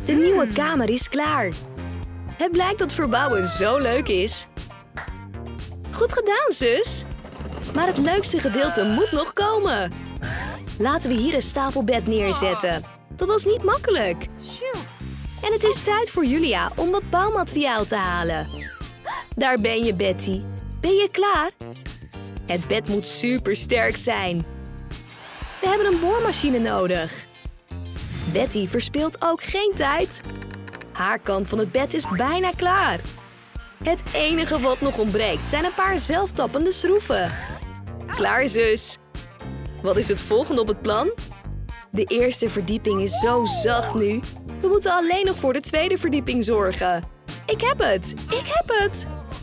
De nieuwe kamer is klaar. Het blijkt dat verbouwen zo leuk is. Goed gedaan, zus. Maar het leukste gedeelte moet nog komen. Laten we hier een stapelbed neerzetten. Dat was niet makkelijk. En het is tijd voor Julia om wat bouwmateriaal te halen. Daar ben je, Betty. Ben je klaar? Het bed moet super sterk zijn. We hebben een boormachine nodig. Betty verspilt ook geen tijd. Haar kant van het bed is bijna klaar. Het enige wat nog ontbreekt zijn een paar zelftappende schroeven. Klaar, zus. Wat is het volgende op het plan? De eerste verdieping is zo zacht nu. We moeten alleen nog voor de tweede verdieping zorgen. Ik heb het! Ik heb het!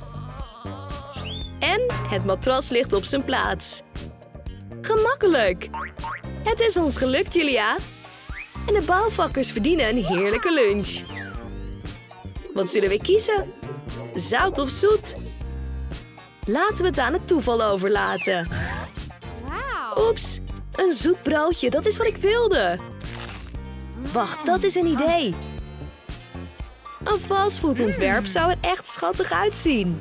En het matras ligt op zijn plaats. Gemakkelijk! Het is ons gelukt, Julia. En de bouwvakkers verdienen een heerlijke lunch. Wat zullen we kiezen? Zout of zoet? Laten we het aan het toeval overlaten. Oeps, een zoet broodje, dat is wat ik wilde. Wacht, dat is een idee. Een fastfoodontwerp zou er echt schattig uitzien.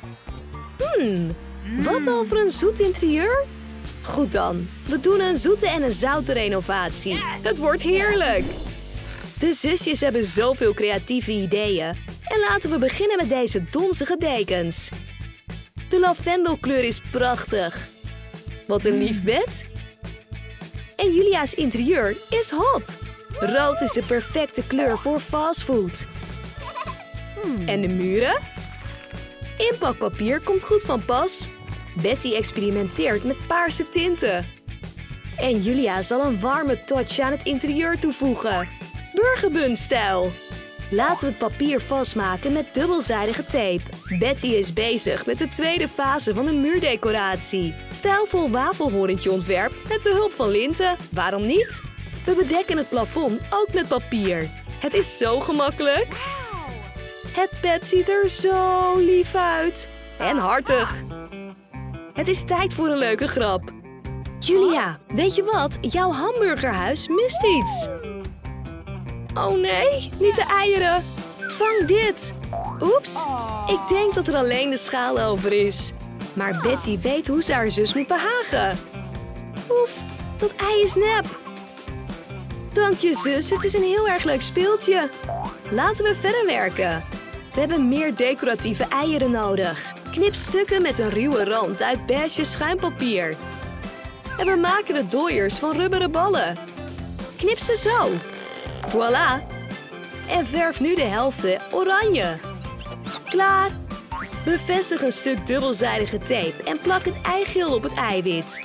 Wat over een zoet interieur? Goed dan, we doen een zoete en een zoute renovatie. Het wordt heerlijk. De zusjes hebben zoveel creatieve ideeën. En laten we beginnen met deze donzige dekens. De lavendelkleur is prachtig. Wat een lief bed. En Julia's interieur is hot. Rood is de perfecte kleur voor fastfood. En de muren? Inpakpapier komt goed van pas. Betty experimenteert met paarse tinten. En Julia zal een warme touch aan het interieur toevoegen. Burgerbun-stijl. Laten we het papier vastmaken met dubbelzijdige tape. Betty is bezig met de tweede fase van de muurdecoratie. Stijlvol wafelhorentje-ontwerp met behulp van linten. Waarom niet? We bedekken het plafond ook met papier. Het is zo gemakkelijk. Het bed ziet er zo lief uit. En hartig. Het is tijd voor een leuke grap. Julia, weet je wat? Jouw hamburgerhuis mist iets. Oh nee, niet de eieren. Vang dit. Oeps, ik denk dat er alleen de schaal over is. Maar Betty weet hoe ze haar zus moet behagen. Oef, dat ei is nep. Dank je, zus. Het is een heel erg leuk speeltje. Laten we verder werken. We hebben meer decoratieve eieren nodig. Knip stukken met een ruwe rand uit beige schuimpapier. En we maken de dooiers van rubberen ballen. Knip ze zo. Voilà. En verf nu de helften oranje. Klaar. Bevestig een stuk dubbelzijdige tape en plak het eigeel op het eiwit.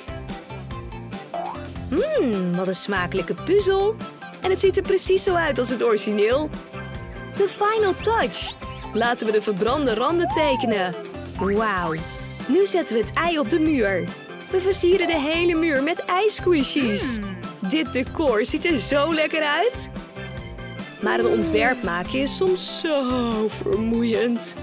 Wat een smakelijke puzzel. En het ziet er precies zo uit als het origineel. De final touch. Laten we de verbrande randen tekenen. Wauw. Nu zetten we het ei op de muur. We versieren de hele muur met ijssquishies. Dit decor ziet er zo lekker uit. Maar een ontwerp maken is soms zo vermoeiend.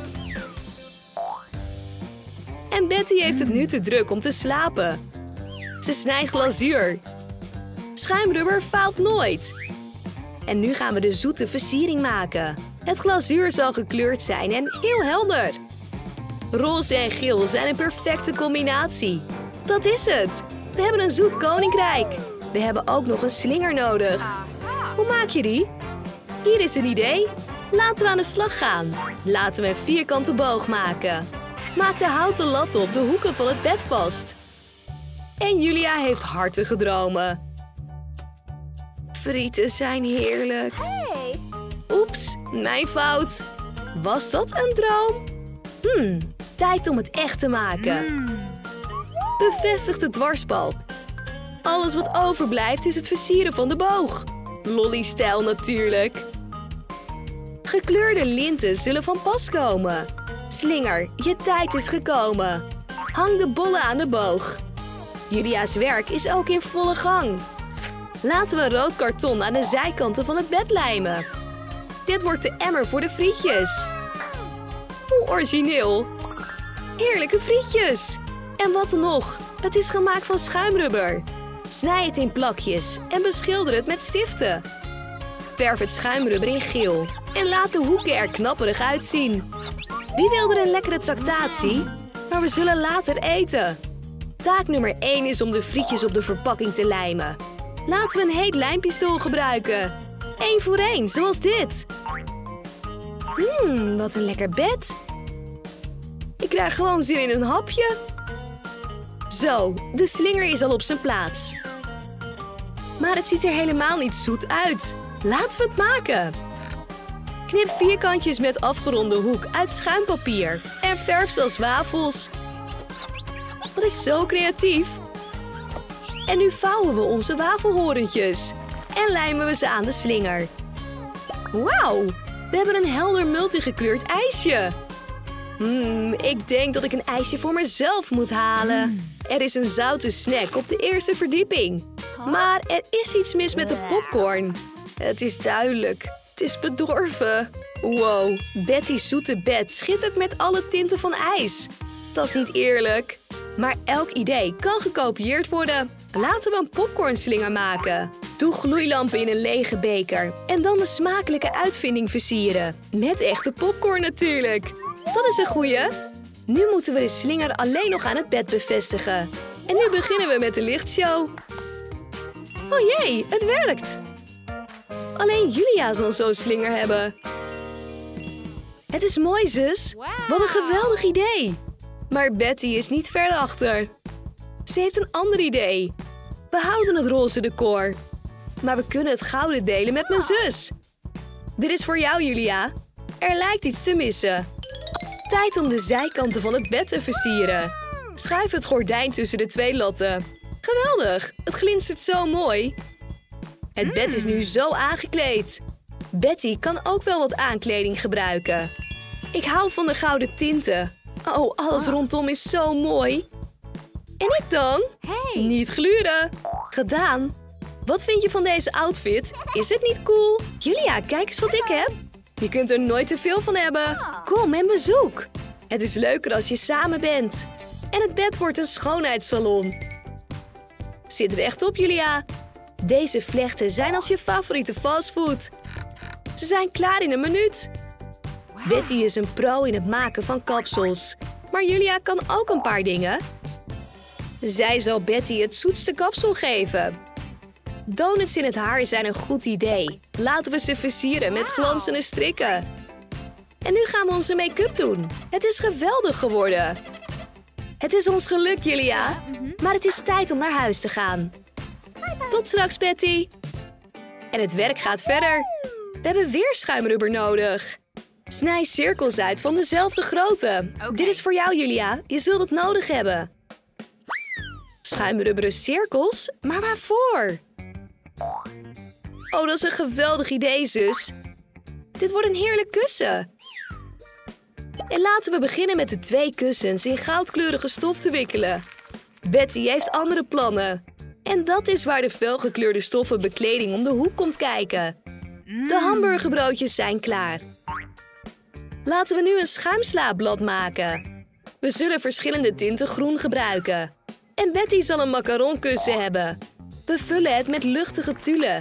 En Betty heeft het nu te druk om te slapen. Ze snijdt glazuur. Schuimrubber faalt nooit. En nu gaan we de zoete versiering maken. Het glazuur zal gekleurd zijn en heel helder. Roze en geel zijn een perfecte combinatie. Dat is het. We hebben een zoet koninkrijk. We hebben ook nog een slinger nodig. Hoe maak je die? Hier is een idee. Laten we aan de slag gaan. Laten we een vierkante boog maken. Maak de houten latten op de hoeken van het bed vast. En Julia heeft hartige dromen. Frieten zijn heerlijk. Oeps, mijn fout. Was dat een droom? Tijd om het echt te maken. Bevestig de dwarsbalk. Alles wat overblijft is het versieren van de boog. Lolly-stijl natuurlijk. Gekleurde linten zullen van pas komen. Slinger, je tijd is gekomen. Hang de bollen aan de boog. Julia's werk is ook in volle gang. Laten we rood karton aan de zijkanten van het bed lijmen. Dit wordt de emmer voor de frietjes. Hoe origineel. Heerlijke frietjes. En wat dan nog? Het is gemaakt van schuimrubber. Snij het in plakjes en beschilder het met stiften. Verf het schuimrubber in geel en laat de hoeken er knapperig uitzien. Wie wil er een lekkere tractatie? Maar we zullen later eten. Taak nummer 1 is om de frietjes op de verpakking te lijmen. Laten we een heet lijmpistool gebruiken. 1 voor 1, zoals dit. Wat een lekker bed. Ik krijg gewoon zin in een hapje. Zo, de slinger is al op zijn plaats. Maar het ziet er helemaal niet zoet uit. Laten we het maken. Knip vierkantjes met afgeronde hoek uit schuimpapier en verf ze als wafels. Dat is zo creatief. En nu vouwen we onze wafelhorentjes en lijmen we ze aan de slinger. Wauw, we hebben een helder multigekleurd ijsje. Ik denk dat ik een ijsje voor mezelf moet halen. Er is een zoute snack op de eerste verdieping. Maar er is iets mis met de popcorn. Het is duidelijk. Het is bedorven. Wow, Betty's zoete bed schittert met alle tinten van ijs. Dat is niet eerlijk. Maar elk idee kan gekopieerd worden. Laten we een popcornslinger maken. Doe gloeilampen in een lege beker. En dan de smakelijke uitvinding versieren. Met echte popcorn natuurlijk. Dat is een goeie. Nu moeten we de slinger alleen nog aan het bed bevestigen. En nu beginnen we met de lichtshow. Oh jee, het werkt. Alleen Julia zal zo'n slinger hebben. Het is mooi, zus. Wat een geweldig idee. Maar Betty is niet ver achter. Ze heeft een ander idee. We houden het roze decor. Maar we kunnen het gouden delen met mijn zus. Dit is voor jou, Julia. Er lijkt iets te missen. Tijd om de zijkanten van het bed te versieren. Schuif het gordijn tussen de 2 latten. Geweldig, het glinstert zo mooi. Het bed is nu zo aangekleed. Betty kan ook wel wat aankleding gebruiken. Ik hou van de gouden tinten. Oh, alles rondom is zo mooi. En ik dan? Hey. Niet gluren. Gedaan. Wat vind je van deze outfit? Is het niet cool? Julia, kijk eens wat ik heb. Je kunt er nooit te veel van hebben. Kom en bezoek. Het is leuker als je samen bent. En het bed wordt een schoonheidssalon. Zit er echt op, Julia. Deze vlechten zijn als je favoriete fastfood. Ze zijn klaar in een minuut. Betty is een pro in het maken van kapsels. Maar Julia kan ook een paar dingen. Zij zal Betty het zoetste kapsel geven. Donuts in het haar zijn een goed idee. Laten we ze versieren met glanzende strikken. En nu gaan we onze make-up doen. Het is geweldig geworden. Het is ons geluk, Julia. Maar het is tijd om naar huis te gaan. Tot straks, Betty. En het werk gaat verder. We hebben weer schuimrubber nodig. Snij cirkels uit van dezelfde grootte. Dit is voor jou, Julia. Je zult het nodig hebben. Schuimrubberen cirkels? Maar waarvoor? Oh, dat is een geweldig idee, zus. Dit wordt een heerlijk kussen. En laten we beginnen met de 2 kussens in goudkleurige stof te wikkelen. Betty heeft andere plannen. En dat is waar de felgekleurde stoffen bekleding om de hoek komt kijken. De hamburgerbroodjes zijn klaar. Laten we nu een schuimslaapblad maken. We zullen verschillende tinten groen gebruiken. En Betty zal een macaronkussen hebben. We vullen het met luchtige tulle.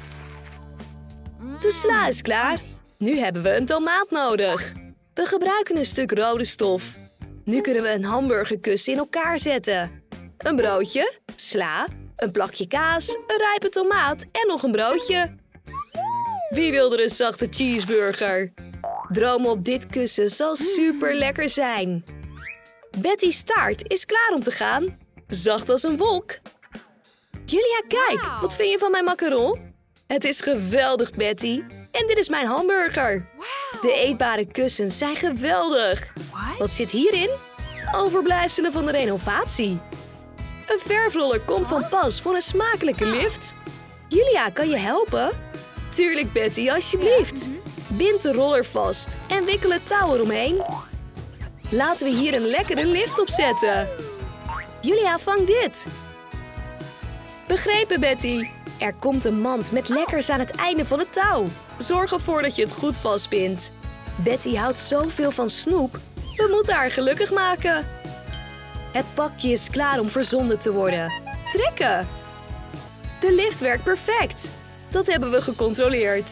De sla is klaar. Nu hebben we een tomaat nodig. We gebruiken een stuk rode stof. Nu kunnen we een hamburgerkussen in elkaar zetten. Een broodje, sla, een plakje kaas, een rijpe tomaat en nog een broodje. Wie wil er een zachte cheeseburger? Droom op dit kussen zal super lekker zijn. Betty's taart is klaar om te gaan. Zacht als een wolk. Julia, kijk. Wat vind je van mijn macaron? Het is geweldig, Betty. En dit is mijn hamburger. De eetbare kussens zijn geweldig. Wat zit hierin? Overblijfselen van de renovatie. Een verfroller komt van pas voor een smakelijke lift. Julia, kan je helpen? Tuurlijk, Betty, alsjeblieft. Bind de roller vast en wikkel het touw eromheen. Laten we hier een lekkere lift op zetten. Julia, vang dit. Begrepen, Betty. Er komt een mand met lekkers aan het einde van het touw. Zorg ervoor dat je het goed vastbindt. Betty houdt zoveel van snoep. We moeten haar gelukkig maken. Het pakje is klaar om verzonden te worden. Trekken! De lift werkt perfect. Dat hebben we gecontroleerd.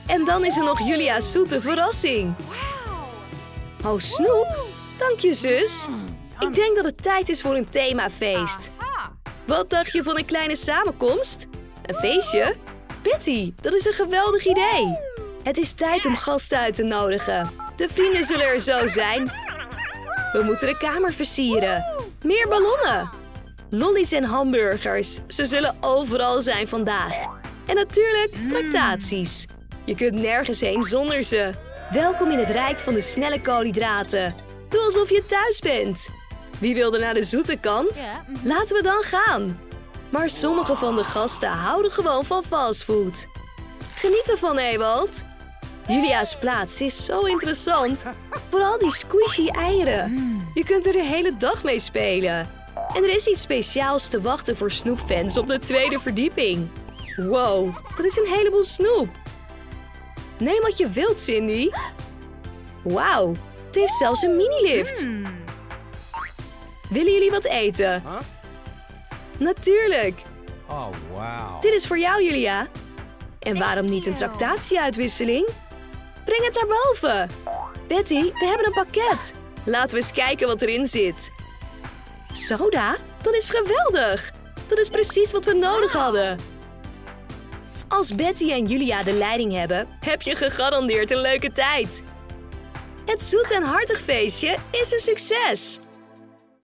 En dan is er nog Julia's zoete verrassing. Oh, snoep? Dank je, zus. Ik denk dat het tijd is voor een themafeest. Wat dacht je van een kleine samenkomst? Een feestje? Betty, dat is een geweldig idee. Het is tijd om gasten uit te nodigen. De vrienden zullen er zo zijn. We moeten de kamer versieren. Meer ballonnen. Lollies en hamburgers. Ze zullen overal zijn vandaag. En natuurlijk tractaties. Je kunt nergens heen zonder ze. Welkom in het rijk van de snelle koolhydraten. Doe alsof je thuis bent. Wie wil er naar de zoete kant? Laten we dan gaan. Maar sommige van de gasten houden gewoon van fastfood. Geniet ervan, Ewald. Julia's plaats is zo interessant. Vooral die squishy eieren. Je kunt er de hele dag mee spelen. En er is iets speciaals te wachten voor snoepfans op de tweede verdieping. Wow, dat is een heleboel snoep. Neem wat je wilt, Cindy. Wauw, het heeft zelfs een mini-lift. Willen jullie wat eten? Natuurlijk. Oh, wow. Dit is voor jou, Julia. En waarom niet een tractatie-uitwisseling? Breng het naar boven. Betty, we hebben een pakket. Laten we eens kijken wat erin zit. Soda? Dat is geweldig. Dat is precies wat we nodig hadden. Als Betty en Julia de leiding hebben, heb je gegarandeerd een leuke tijd. Het zoet en hartig feestje is een succes.